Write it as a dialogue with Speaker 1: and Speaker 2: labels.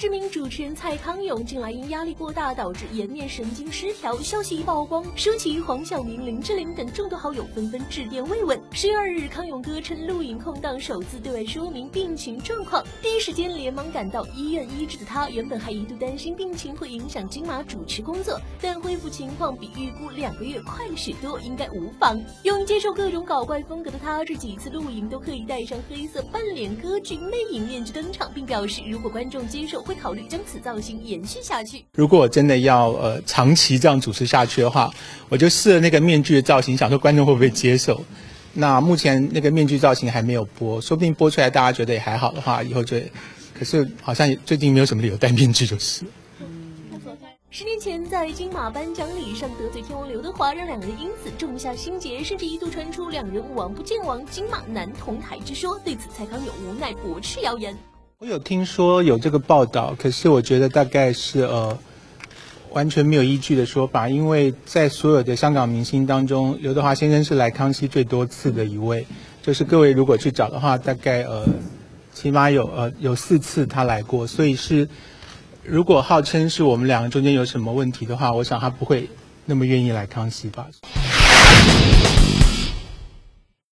Speaker 1: 知名主持人蔡康永近来因压力过大导致颜面神经失调，消息一曝光，舒淇、黄晓明、林志玲等众多好友纷纷致电慰问。10月2日，康永哥趁录影空档首次对外说明病情状况，第一时间连忙赶到医院医治的他，原本还一度担心病情会影响金马主持工作，但恢复情况比预估2个月快了许多，应该无妨。勇于接受各种搞怪风格的他，这几次录影都可以戴上黑色半脸歌剧魅影面具登场，并表示如果观众接受，会考虑将此造型延续下去。
Speaker 2: 如果我真的要长期这样主持下去的话，我就试了那个面具的造型，想说观众会不会接受。那目前那个面具造型还没有播，说不定播出来大家觉得也还好的话，以后就，可是好像最近没有什么理由戴面具就是。
Speaker 1: 10年前在金马颁奖礼上得罪天王刘德华，让两人因此种下心结，甚至一度传出两人王不见王，金马难同台之说。对此，蔡康永无奈驳斥谣言。
Speaker 2: 我有听说有这个报道，可是我觉得大概是完全没有依据的说法，因为在所有的香港明星当中，刘德华先生是来康熙最多次的一位，就是各位如果去找的话，大概起码有4次他来过，所以是如果号称是我们两个中间有什么问题的话，我想他不会那么愿意来康熙吧。